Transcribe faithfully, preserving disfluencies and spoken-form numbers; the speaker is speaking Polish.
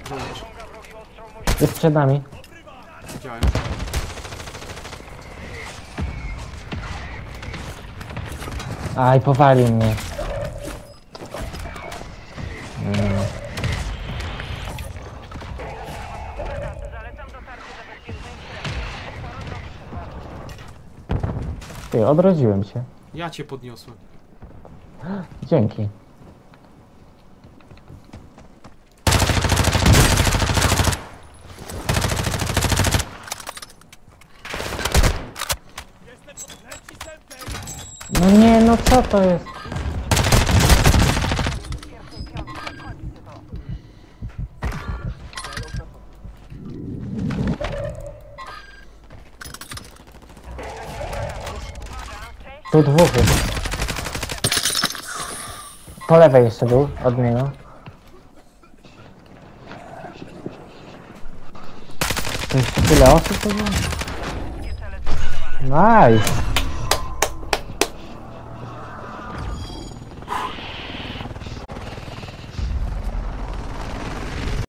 Żołnierz. Jest przed nami. Widziałem. Aj, powalił mnie. Mm. Ty, odrodziłem się. Ja cię podniosłem. Dzięki. No nie, no co to jest? Tu dwóch jest. Po lewej jeszcze był, od niego. To jeszcze tyle osób to było? Nice!